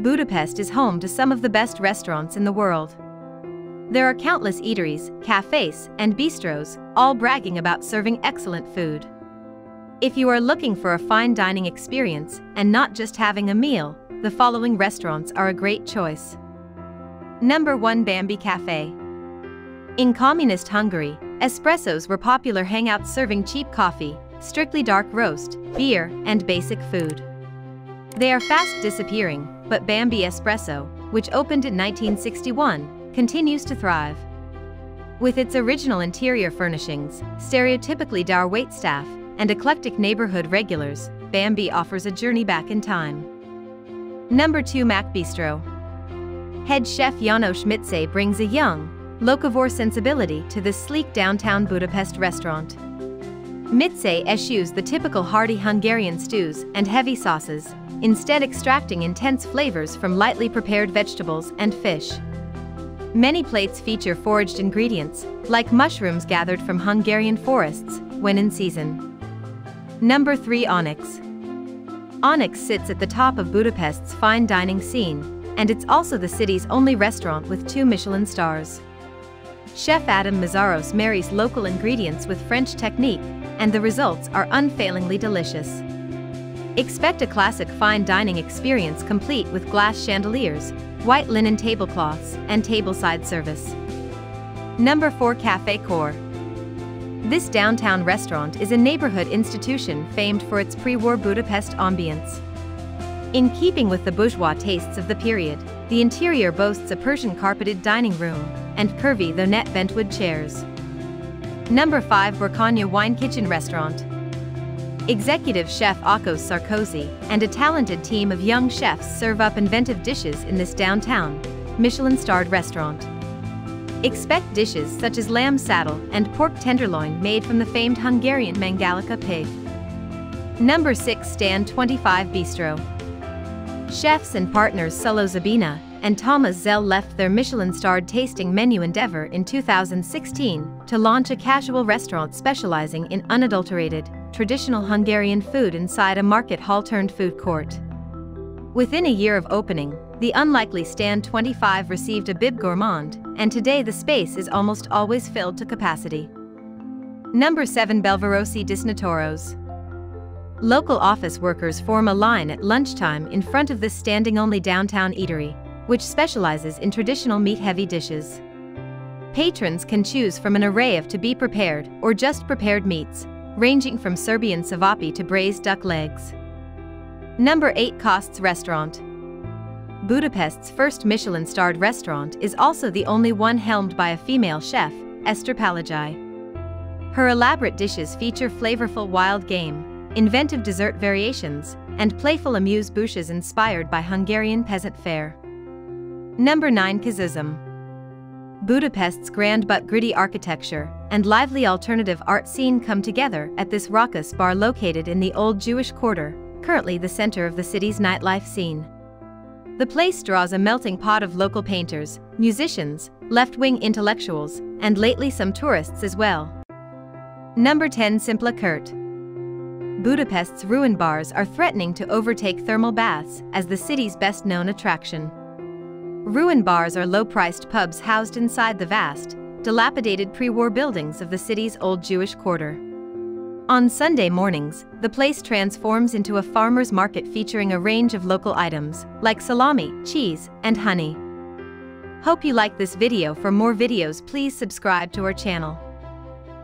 Budapest is home to some of the best restaurants in the world. There are countless eateries, cafes, and bistros, all bragging about serving excellent food. If you are looking for a fine dining experience and not just having a meal, the following restaurants are a great choice. Number 1. Bambi Cafe. In communist Hungary, espressos were popular hangouts serving cheap coffee, strictly dark roast, beer, and basic food. They are fast disappearing, but Bambi Espresso, which opened in 1961, continues to thrive. With its original interior furnishings, stereotypically dour waitstaff, and eclectic neighborhood regulars, Bambi offers a journey back in time. Number 2. Mac Bistro. Head chef János Mitze brings a young, locavore sensibility to this sleek downtown Budapest restaurant. Mitze eschews the typical hearty Hungarian stews and heavy sauces, instead extracting intense flavors from lightly prepared vegetables and fish. Many plates feature foraged ingredients, like mushrooms gathered from Hungarian forests, when in season. Number 3. Onyx. Onyx sits at the top of Budapest's fine dining scene, and it's also the city's only restaurant with 2 Michelin stars. Chef Adam Mazaros marries local ingredients with French technique, and the results are unfailingly delicious. Expect a classic fine dining experience complete with glass chandeliers, white linen tablecloths, and tableside service. Number 4. Café Core. This downtown restaurant is a neighborhood institution famed for its pre-war Budapest ambience. In keeping with the bourgeois tastes of the period, the interior boasts a Persian carpeted dining room and curvy though net bentwood chairs. Number 5. Borcogna Wine Kitchen Restaurant. Executive chef Akos Sarkozy and a talented team of young chefs serve up inventive dishes in this downtown, Michelin-starred restaurant. Expect dishes such as lamb saddle and pork tenderloin made from the famed Hungarian Mangalica pig. Number 6. Stand 25 Bistro. Chefs and partners Sulo Zabina and Thomas Zell left their Michelin-starred tasting menu endeavor in 2016 to launch a casual restaurant specializing in unadulterated, traditional Hungarian food inside a market hall-turned food court. Within a year of opening, the unlikely Stand 25 received a Bib Gourmand, and today the space is almost always filled to capacity. Number 7. Belvarosi Disnatoros. Local office workers form a line at lunchtime in front of this standing-only downtown eatery, which specializes in traditional meat-heavy dishes. Patrons can choose from an array of to-be-prepared or just prepared meats, ranging from Serbian savapi to braised duck legs. Number 8. Kost's Restaurant. Budapest's first Michelin-starred restaurant is also the only one helmed by a female chef, Esther Palagi. Her elaborate dishes feature flavorful wild game, inventive dessert variations, and playful amuse-bouches inspired by Hungarian peasant fare. Number 9. Cuisines. Budapest's grand but gritty architecture and lively alternative art scene come together at this raucous bar located in the Old Jewish Quarter, currently the center of the city's nightlife scene. The place draws a melting pot of local painters, musicians, left-wing intellectuals, and lately some tourists as well. Number 10. Simple Kurt. Budapest's ruin bars are threatening to overtake thermal baths as the city's best-known attraction. Ruin bars are low-priced pubs housed inside the vast, dilapidated pre-war buildings of the city's Old Jewish Quarter. On Sunday mornings, the place transforms into a farmer's market featuring a range of local items, like salami, cheese, and honey. Hope you like this video. For more videos, please subscribe to our channel.